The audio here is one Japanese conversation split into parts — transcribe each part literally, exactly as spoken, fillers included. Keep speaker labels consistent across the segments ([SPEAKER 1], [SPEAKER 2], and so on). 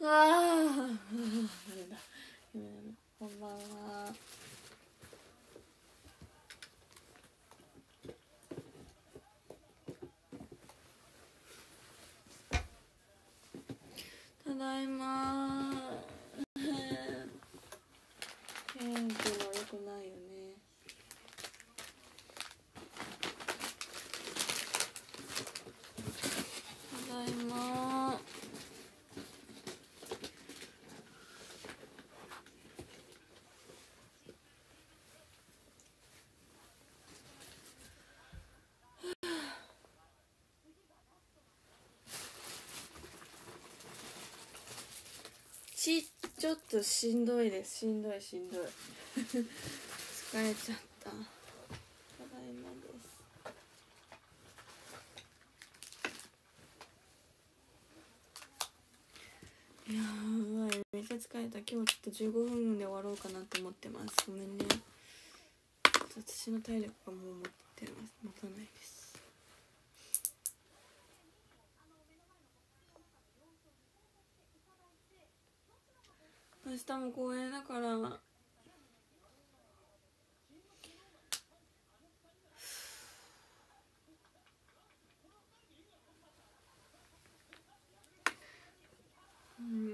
[SPEAKER 1] あなんだこんばんは。ただいま。天気も良くないよね。ただいま。ちちょっとしんどいです。しんどいしんどい疲れちゃった。ただいまです。いやーめっちゃ疲れた。今日ちょっとじゅうごふんで終わろうかなと思ってます。ごめんね。私の体力がもう持ってます持たないです。明日も公演だから。うん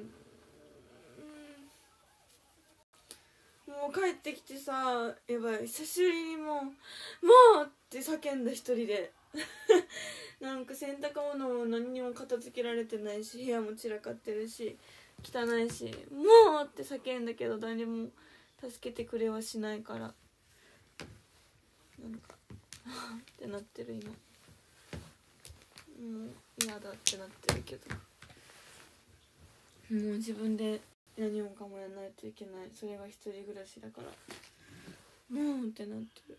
[SPEAKER 1] もう帰ってきてさ、やばい久しぶりにもう「もう!」って叫んだ一人でなんか洗濯物も何にも片付けられてないし、部屋も散らかってるし汚いし「もう!」って叫んだけど誰も助けてくれはしないから、なんかはぁってなってる今。もう嫌だってなってるけど、もう自分で何もかもやらないといけない。それが一人暮らしだからもうってなってる。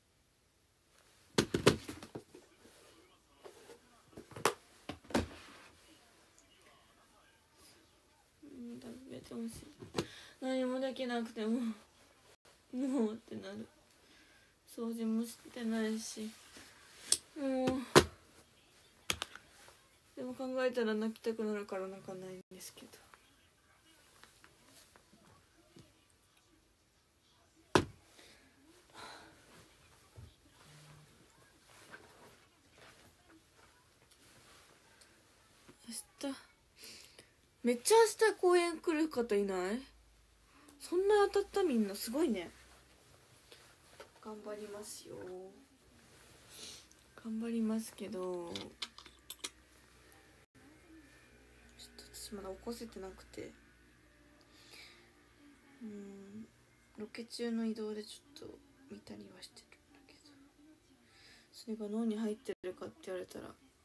[SPEAKER 1] うん食べてほしい。何もできなくてももうってなる。掃除もしてないしもう。でも考えたら泣きたくなるから泣かないんですけど。明日めっちゃ明日公園来る方いない？そんな当たった？みんなすごいね。頑張りますよ。頑張りますけど、ちょっと私まだ起こせてなくて、うんロケ中の移動でちょっと見たりはしてるんだけど、それが脳に入ってるかって言われたら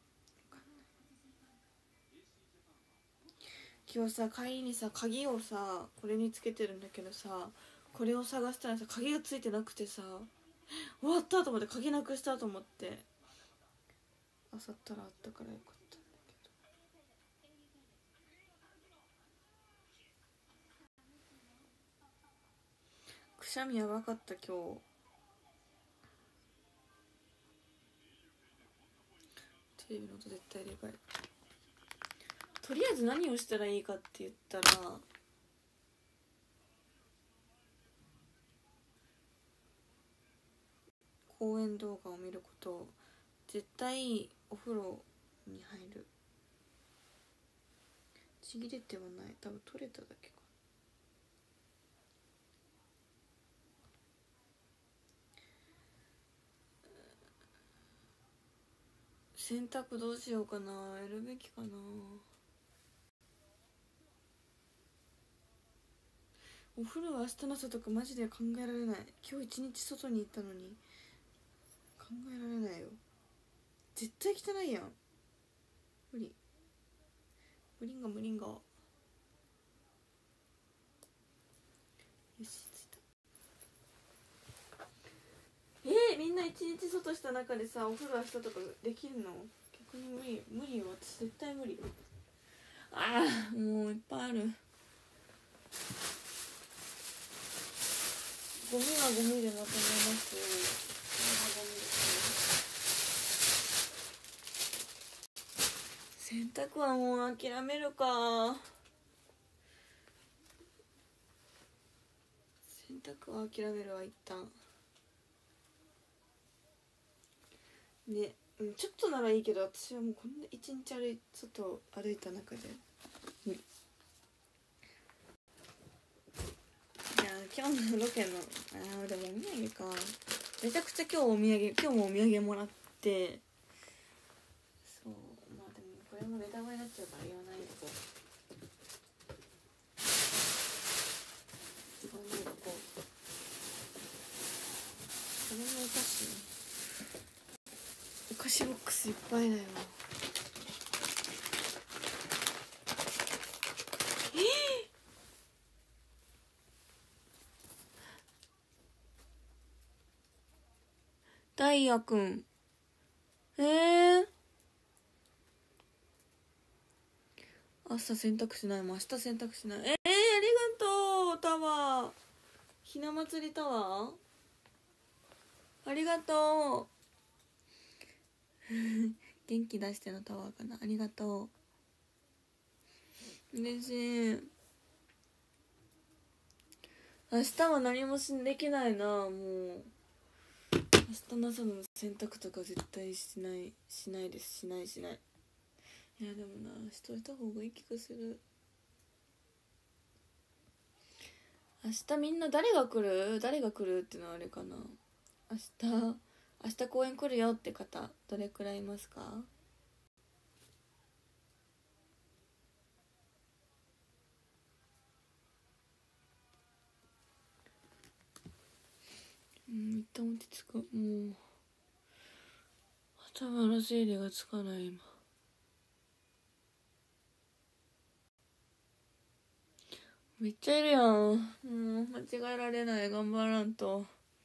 [SPEAKER 1] 今日さ帰りにさ鍵をさこれにつけてるんだけどさ、これを探したらさ鍵がついてなくてさ、終わったと思って鍵なくしたと思ってあさったらあったからよかったんだけど。くしゃみやばかった今日。テレビの音絶対でかい。とりあえず何をしたらいいかって言ったら、公園動画を見ること。絶対お風呂に入る。ちぎれてはない、多分取れただけか。洗濯どうしようかな、やるべきかな。お風呂は明日の朝とかマジで考えられない。今日一日外に行ったのに考えられないよ。絶対汚いやん。無理無理んが無理んが。よし着いた。えー、みんな一日外した中でさお風呂明日とかできるの？逆に無理無理よ。私絶対無理。ああもういっぱいある。ゴミはゴミでまとめますよ。洗濯はもう諦めるか。 濯は諦めるわ一旦ね。うん、ちょっとならいいけど私はもうこんな一日歩い外歩いた中で無理。いや今日のロケのあーでもお土産か、めちゃくちゃ今日お土産今日もお土産もらって、そうまあでもこれもネタバレになっちゃうから言わないと。これもこうこれもお菓子ね、お菓子ボックスいっぱいだよ。えー、ダイヤくんえー、朝洗濯しないもん明日洗濯しない。えー、ありがとうタワー、ひな祭りタワーありがとう元気出してのタワーかな、ありがとう、嬉しい。明日は何もしできないな、もう明日の朝の洗濯とか絶対しないしないですしないしない。いやでもなしといた方がいい気がする。明日みんな誰が来る誰が来るってのはあれかな。明日明日公園来るよって方どれくらいいますか？うん一旦落ち着く。もう頭の整理がつかない今。めっちゃいるやん。もう間違えられない、頑張らんと。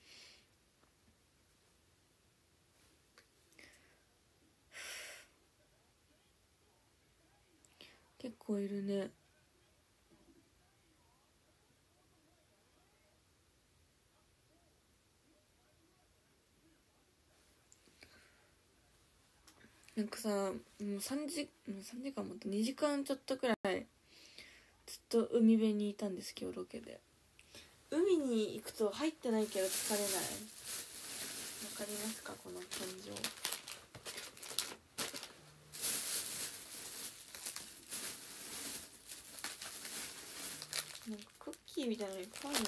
[SPEAKER 1] 結構いるね。なんかさもうさんじもうさんじかんもっとにじかんちょっとくらいずっと海辺にいたんです今日ロケで。海に行くと入ってないけど疲れない。わかりますかこの感情。なんかクッキーみたいなのいっぱいあるよね。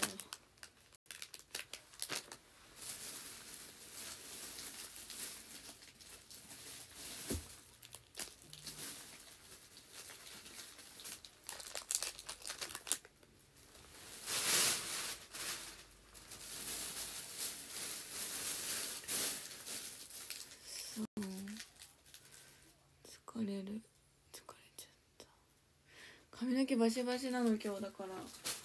[SPEAKER 1] 疲れる疲れちゃった。髪の毛バシバシなの今日だから。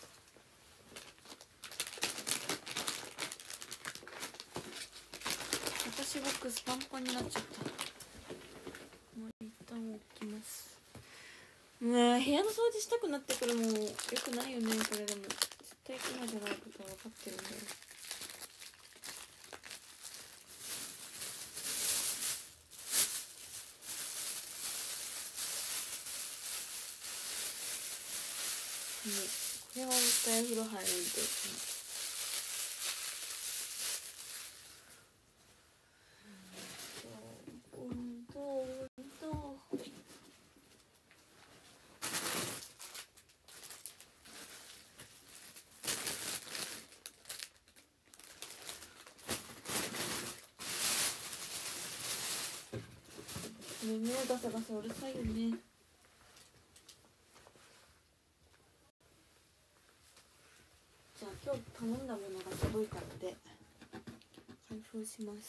[SPEAKER 1] 私ボックスパンパンになっちゃった。もう一旦置きます。もう部屋の掃除したくなってくるもんよくないよね。これでも絶対今じゃないことは分かってるんだよ。ね、これは絶対風呂入るんで、うんとうんとね、目ガサガサうるさいよね。じゃあ今日頼んだものが届いたので開封します。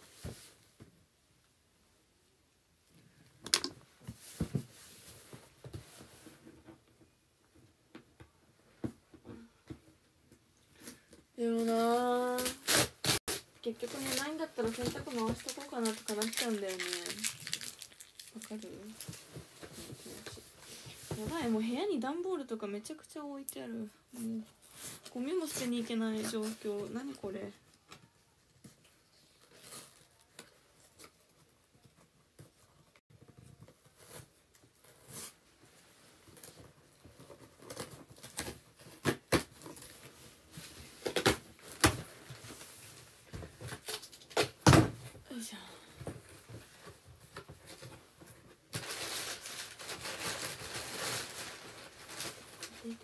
[SPEAKER 1] でもな結局ねないんだったら洗濯回しとこうかなとかなっちゃうんだよね。わかる？やばい、もう部屋に段ボールとかめちゃくちゃ置いてある。もうゴミも捨てに行けない状況。何これ。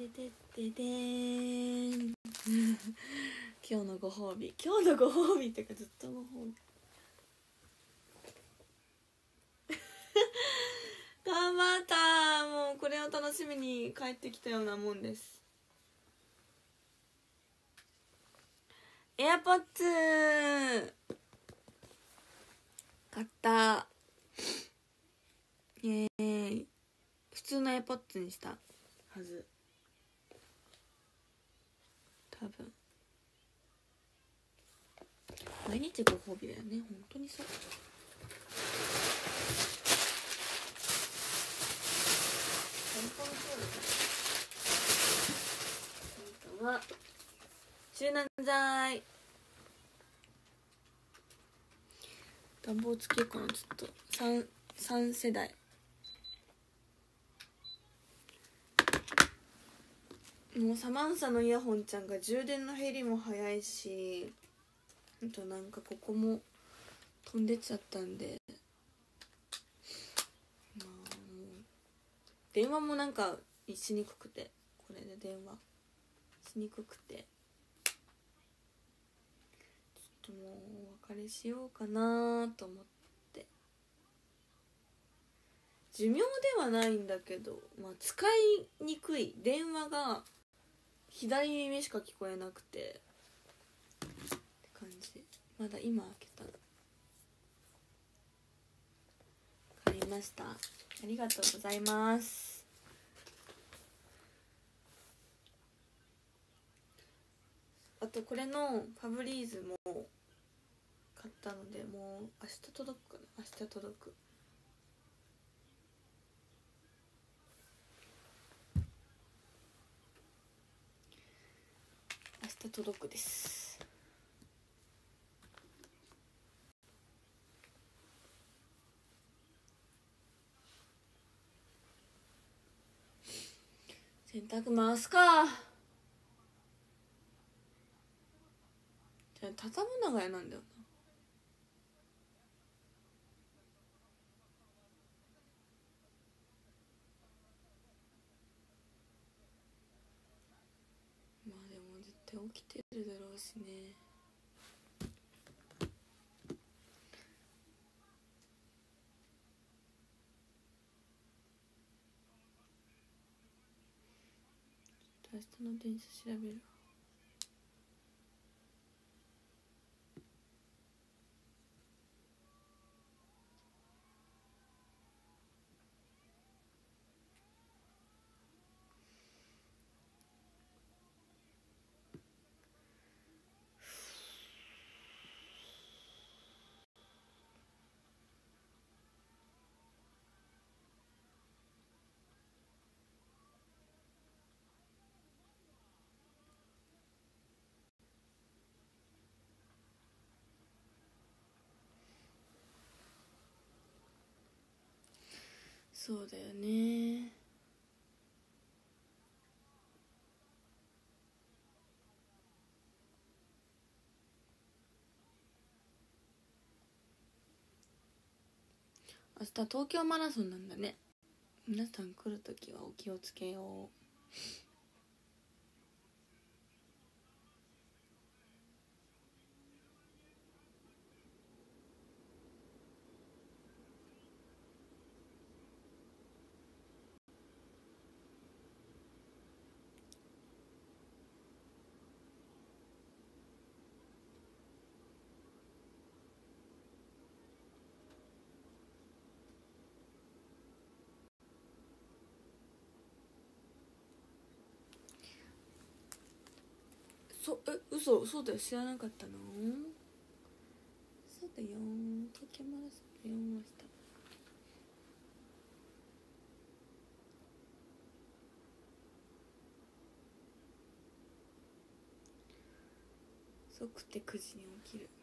[SPEAKER 1] ててててーん今日のご褒美、今日のご褒美ってかずっとご褒美頑張った。もうこれを楽しみに帰ってきたようなもんです。エアポッツ買った。イエーイ。普通のエアポッツにしたはず、多分。毎日ご褒美だよね、本当にそう。本当にそうです。は柔軟剤、暖房つけようかな。ちょっと 3, 3世代もうサマンサのイヤホンちゃんが充電の減りも早いし、あとなんかここも飛んでっちゃったんで、まあもう電話もなんかしにくくて、これで電話しにくくてちょっともうお別れしようかなと思って。寿命ではないんだけど、まあ、使いにくい。電話が左耳しか聞こえなくてって感じ。まだ今開けた。買いました。ありがとうございます。あとこれのファブリーズも買ったので、もう明日届くかな。明日届く。明日届くです。洗濯回すか。じゃあ畳むのが嫌なんだよな。まあでも絶対起きてるだろうしね。明日の電車調べる。そうだよね。明日東京マラソンなんだね。皆さん来るときはお気をつけよう。そえ嘘そうだよ、知らなかったの。そうだよ、東京マラソンだよ明日。遅くてくじに起きる。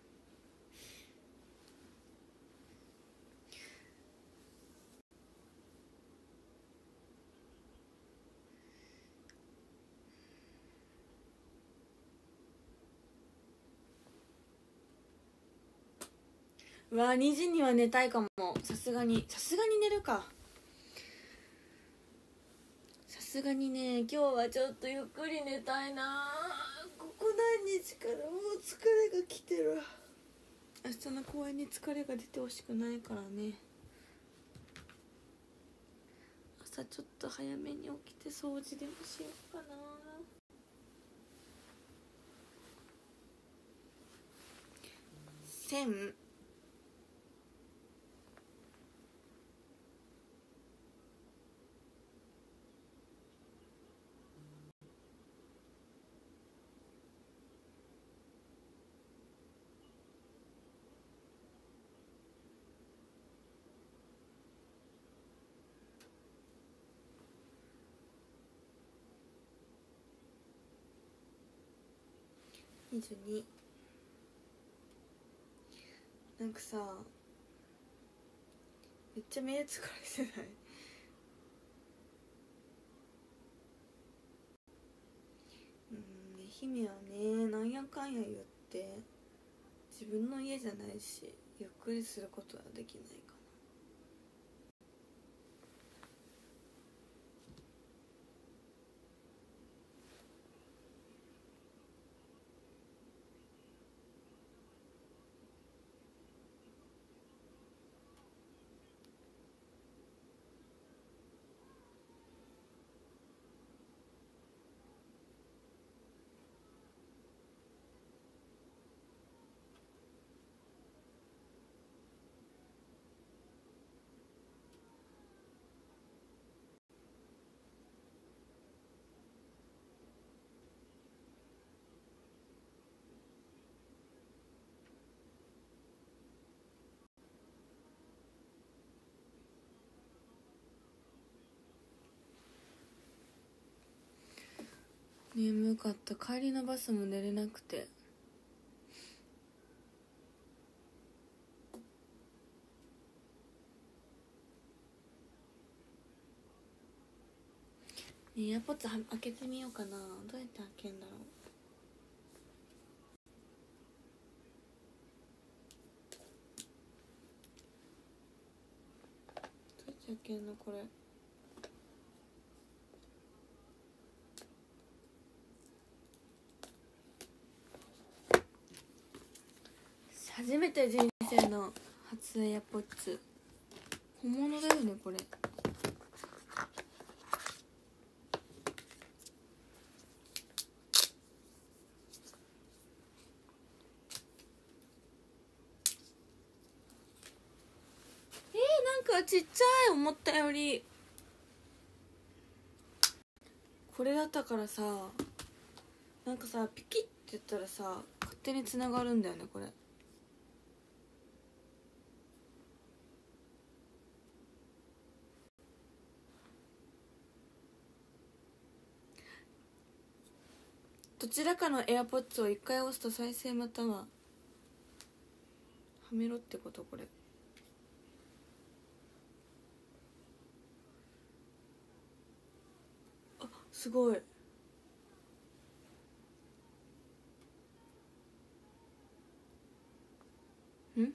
[SPEAKER 1] うわ、にじには寝たいかも。さすがにさすがに寝るか。さすがにね今日はちょっとゆっくり寝たいな。ここ何日からもう疲れがきてる。明日の公演に疲れが出てほしくないからね。朝ちょっと早めに起きて掃除でもしようかな。せんにじゅうに。なんかさめっちゃ目疲れてない？うん愛媛はねなんやかんや言って自分の家じゃないしゆっくりすることはできないかな。眠かった。帰りのバスも寝れなくて。エアポッツ開けてみようかな。どうやって開けんだろう。どうやって開けんのこれ。初めて人生の初エアポッツ。本物だよねこれ。えー、なんかちっちゃい思ったより。これだったからさなんかさピキッて言ったらさ勝手につながるんだよねこれ。どちらかのエアポッツを一回押すと再生またははめろってことこれ。あすごい。ん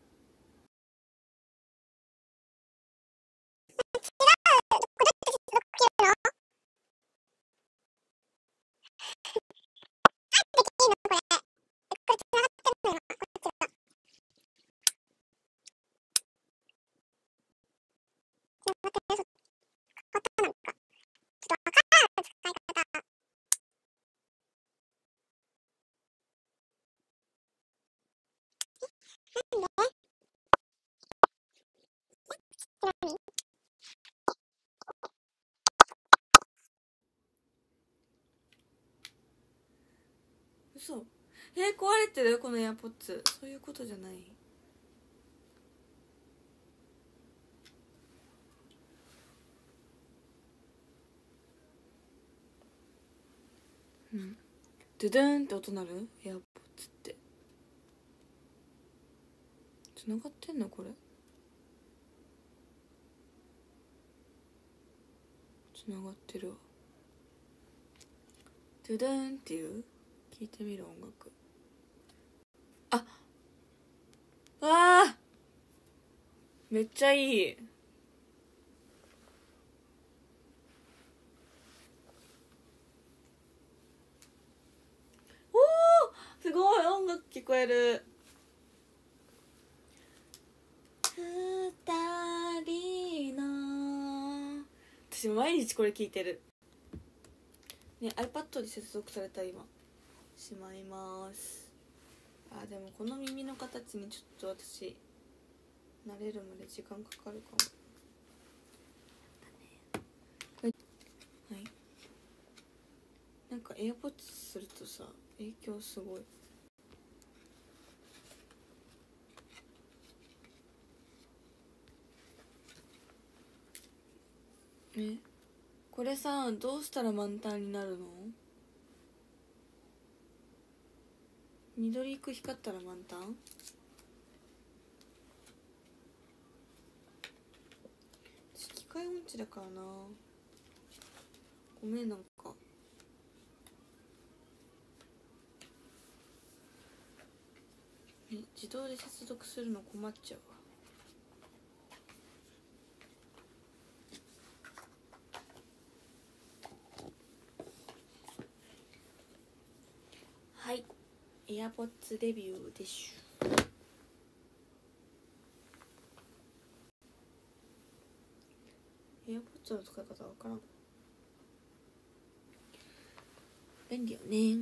[SPEAKER 1] 嘘。えー、壊れてるこのエアポッツ。そういうことじゃない。うんドゥドゥンって音鳴るエアポッツって。つながってんのこれ。つながってるわ。ドゥドゥンっていう聞いてみる音楽。あわあめっちゃいい。 すごい音楽聞こえる。二人の私毎日これ聞いてるね。 iPad で接続された。今しまいます。あ、でもこの耳の形にちょっと私慣れるまで時間かかるかも。はい、なんか AirPods するとさ影響すごい。え、これさどうしたら満タンになるの？緑く光ったら満タン？私機械音痴だからな。ごめん。なんかね、自動で接続するの困っちゃうわ。はい、AirPods レビューでしゅ。AirPods の使い方わからん。便利よね。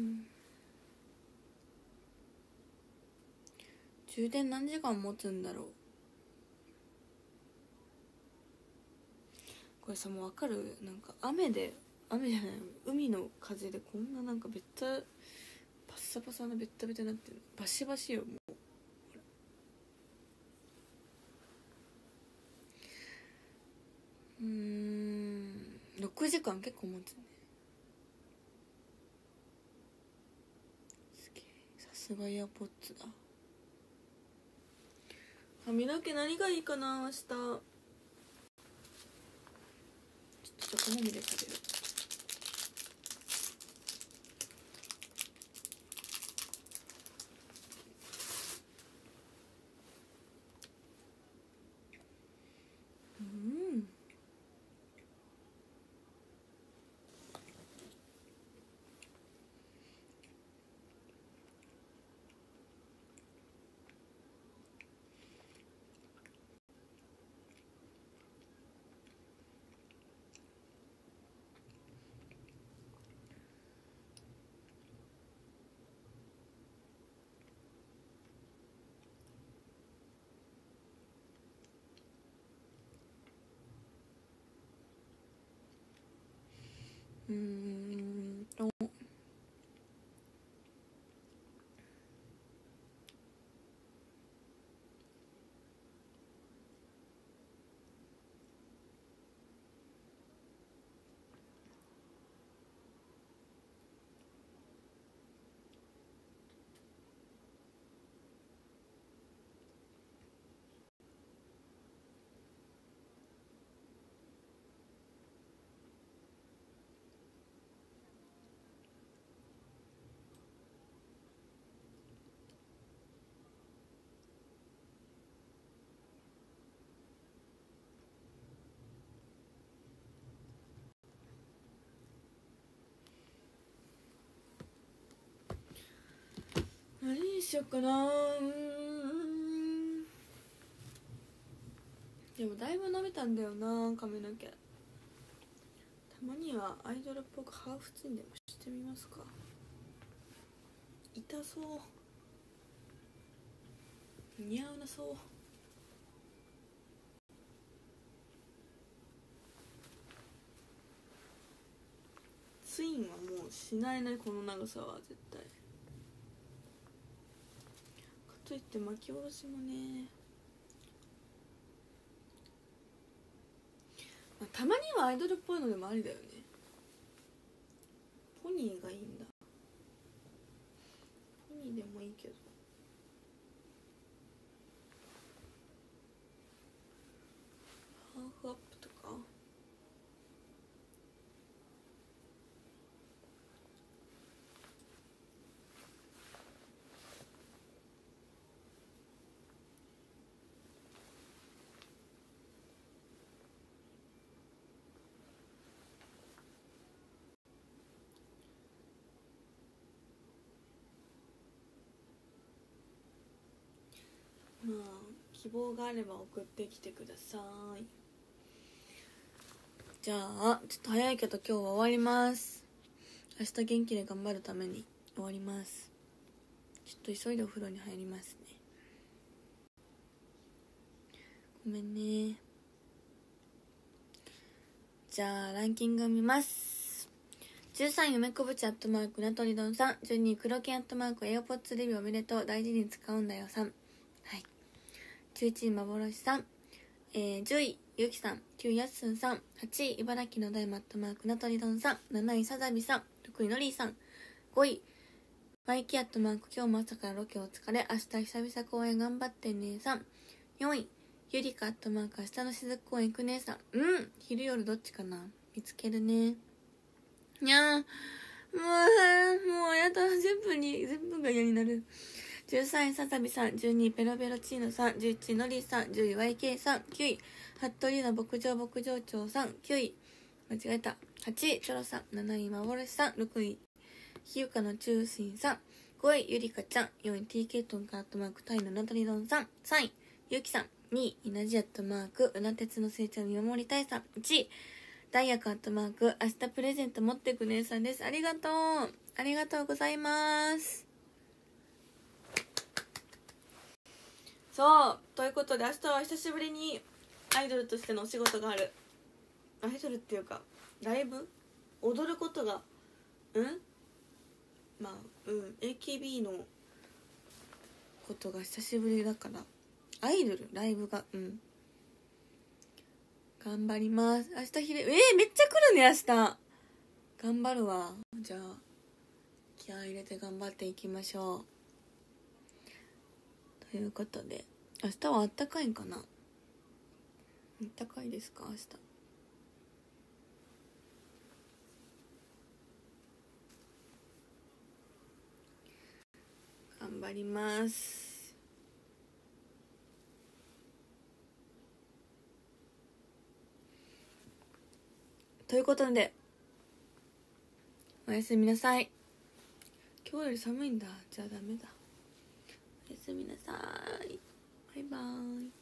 [SPEAKER 1] 充電何時間持つんだろう。これさもうわかる？なんか雨で雨じゃない海の風でこんななんかべったパッサパサなベッタベタになってる。バシバシよもう。うーんろくじかん結構持つね。すげえ、さすがエアポッツだ。髪の毛何がいいかな明日。ちょっとチョコもみで食べる。うんうーんと何にしようかな。うーんでもだいぶ伸びたんだよな髪の毛。たまにはアイドルっぽくハーフツインでもしてみますか。痛そう、似合うなそう。ツインはもうしないね、この長さは絶対。かといって巻き下ろしもね、まあ、たまにはアイドルっぽいのでもありだよね。ポニーがいいんだ。ポニーでもいいけど、ハーフアップとか。 まあ希望があれば送ってきてください。じゃあちょっと早いけど今日は終わります。明日元気で頑張るために終わります。ちょっと急いでお風呂に入りますね。ごめんね。じゃあランキングを見ます。じゅうさんい夢こぶちアットマークなとりどんさん、じゅうにい黒剣アットマークエアポッツレビューおめでとう大事に使うんだよさん、はい、じゅういちい幻さん、えー、じゅういゆきさん、きゅういやっすんさん、はちい茨城の大マットマークなとりどんさん、なないさざびさん、ろくいのりーさん、ごいマイキアットマーク今日も朝からロケお疲れ明日久々公演頑張ってねさん、よんいゆりかアットマーク明日のしずく公園行くねさん、うん昼夜どっちかな見つけるね。いやーもうもうやだ全部に全部が嫌になる。じゅうさんいささびさん、じゅうにいペロペロチーノさん、じゅういちいのりーさん、じゅうい ワイケー さん、きゅうい服部の牧場牧場長さん、きゅうい間違えたはちいチョロさん、なない幻さん、ろくいひゆかの中心さん、ごいゆりかちゃん、よんい ティーケー トンカートマークタイのなとりどんさん、さんいゆきさん、にいイナジアットマークうなてつの成長を見守りたいさん、いちいダイヤカットマーク明日プレゼント持ってく姉さんです。ありがとうありがとうございます。そうということで明日は久しぶりにアイドルとしてのお仕事がある。アイドルっていうかライブ踊ることがうんまあうん エーケービー のことが久しぶりだからアイドルライブがうん頑張ります。明日昼えー、めっちゃ来るね明日。頑張るわ。じゃあ気合い入れて頑張っていきましょう。ということで明日はあったかいんかな。あったかいですか明日。頑張ります。ということでおやすみなさい。今日より寒いんだ。じゃあダメだ。おやすみなさい。バイバーイ。